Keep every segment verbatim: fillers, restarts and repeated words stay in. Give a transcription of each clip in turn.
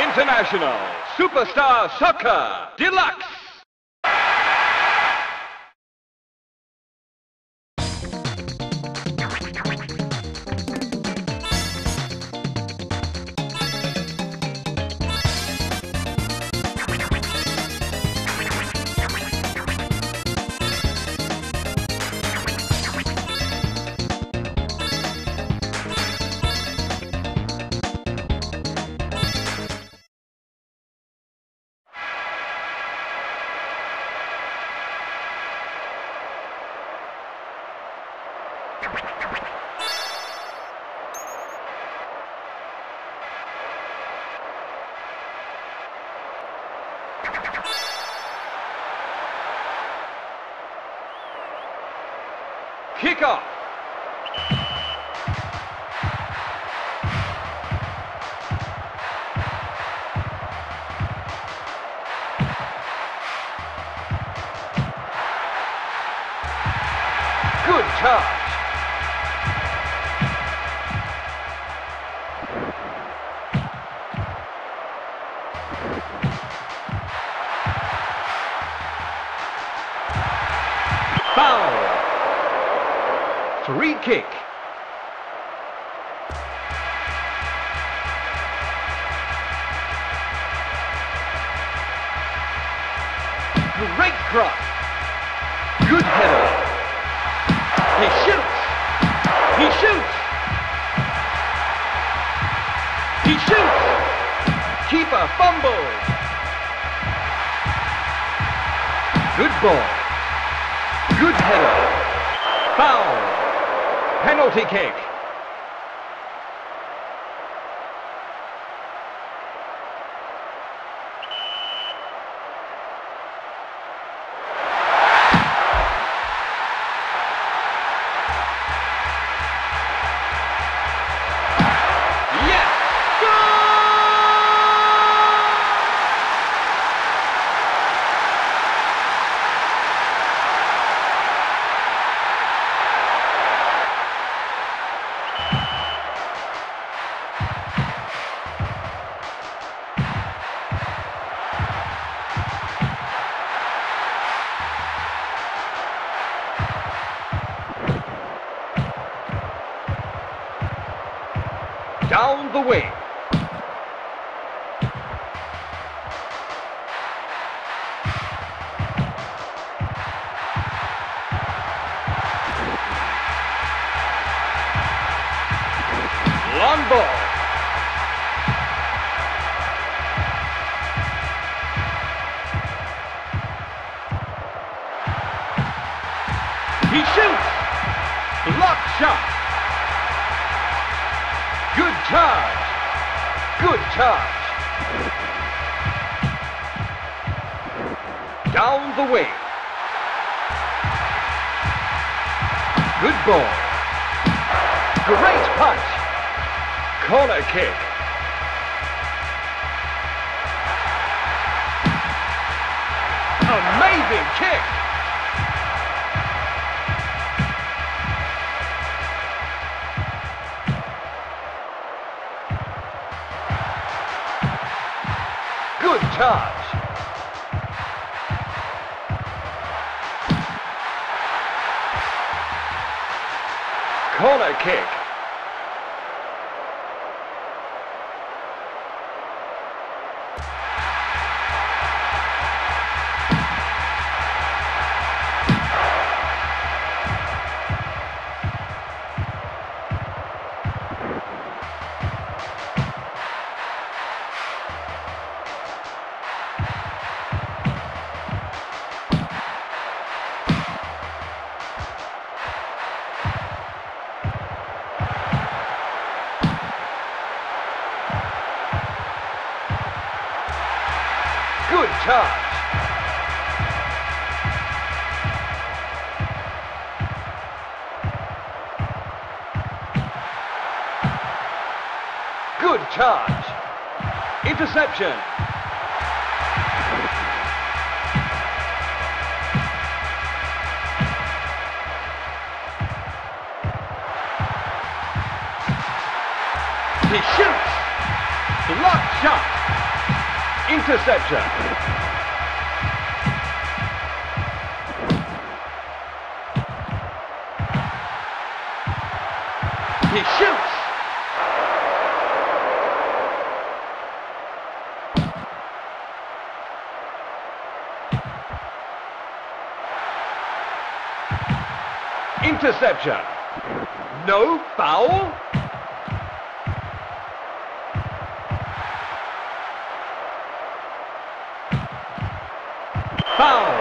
International Superstar Soccer Deluxe. Kick off. Good charge. Foul. Free kick. Great cross. Good header. He shoots. He shoots. He shoots. Keeper fumbles. Good ball. Good header. Foul. Penalty kick. Down the wing. Long ball. He shoots. Block shot. Good charge. Good charge. Down the wing. Good ball. Great punch. Corner kick. Amazing kick. Good charge. Corner kick. Good charge. Good charge. Interception. He shoots. Block shot. Interception. He shoots. Interception. No foul. Foul.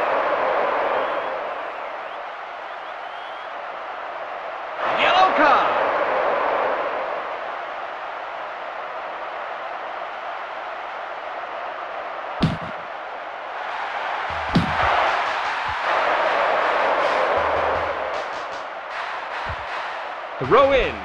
Yellow card. Throw in.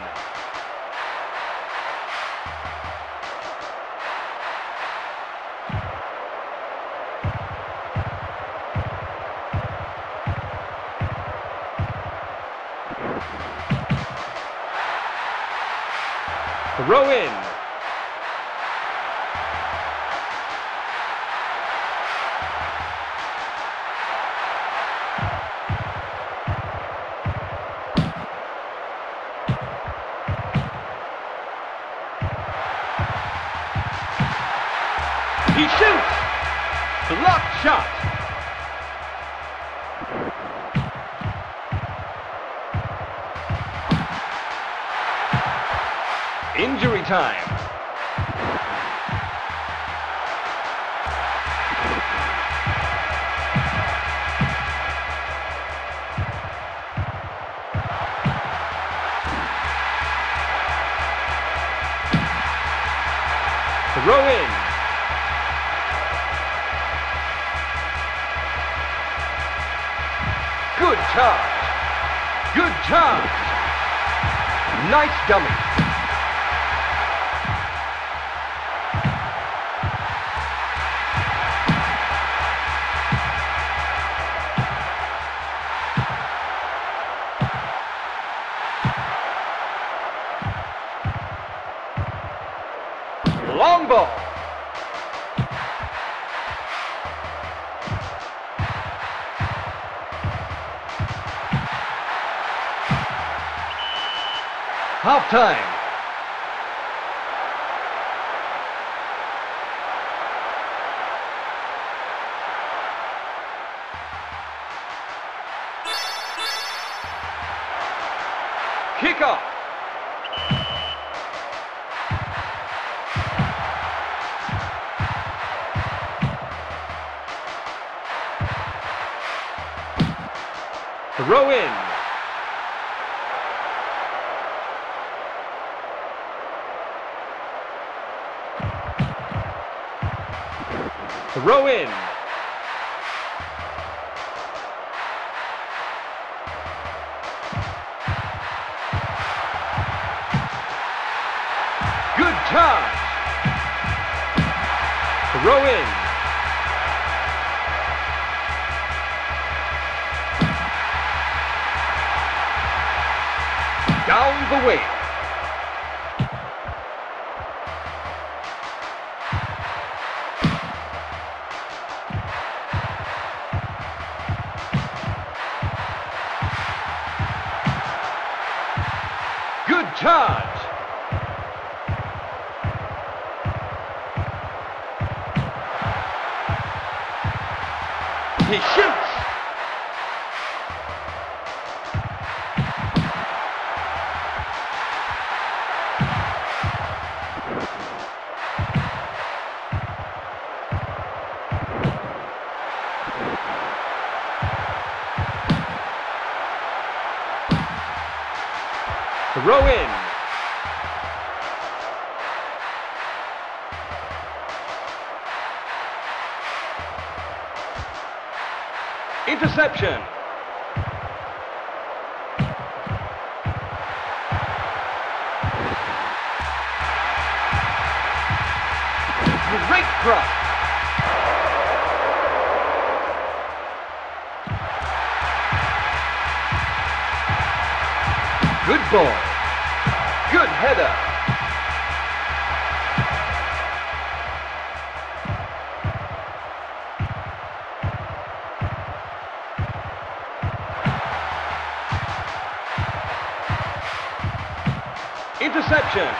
Throw in. He shoots! Blocked shot! Injury time. Throw in. Good charge. Good charge. Nice dummy. Long ball. Half time. Kick off. Throw in. Throw in. Good charge. Throw in. Down the wing. Good charge. He shoots. Throw in. Interception. Great cross. Good ball. Good header. Interception.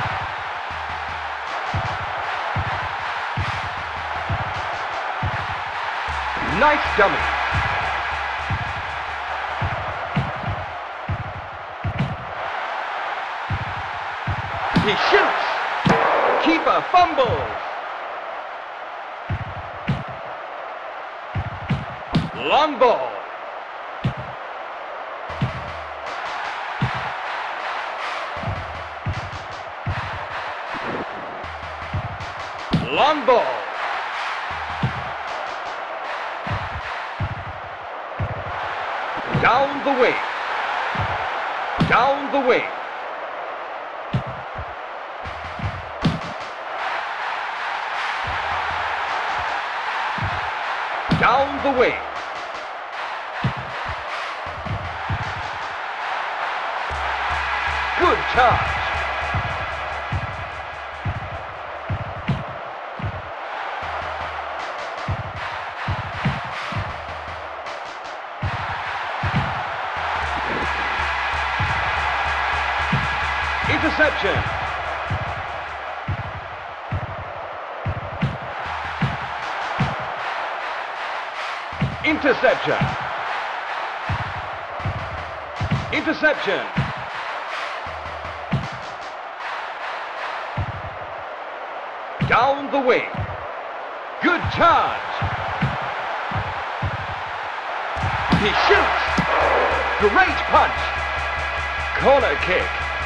Nice dummy. He shoots. Keeper fumbles. Long ball. Long ball. Down the wing. Down the wing. Down the wing. Good charge. Interception. Interception. Interception. Down the wing. Good charge. He shoots. Great punch. Corner kick.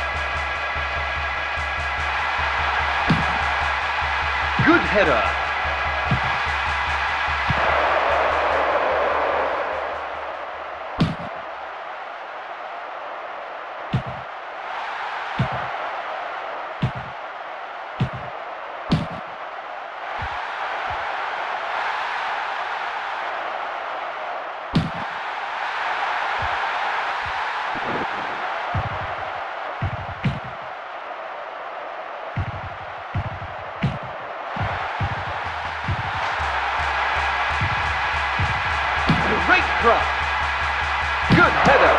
Good header. Great cross. Good header.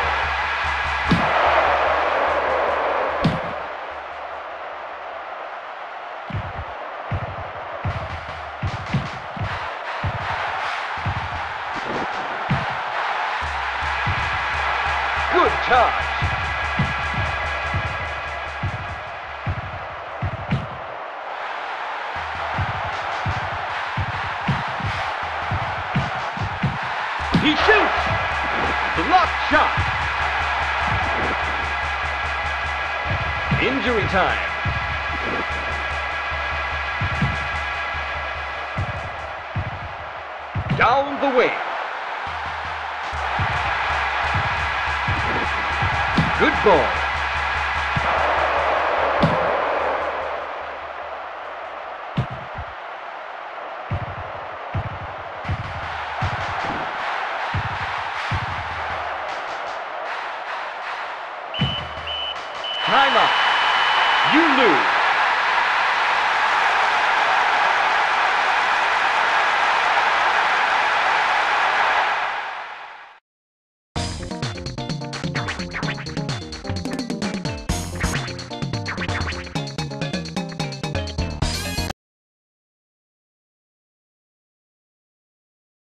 Good charge. He shoots! Blocked shot! Injury time. Down the wing. Good ball. Time up. You lose.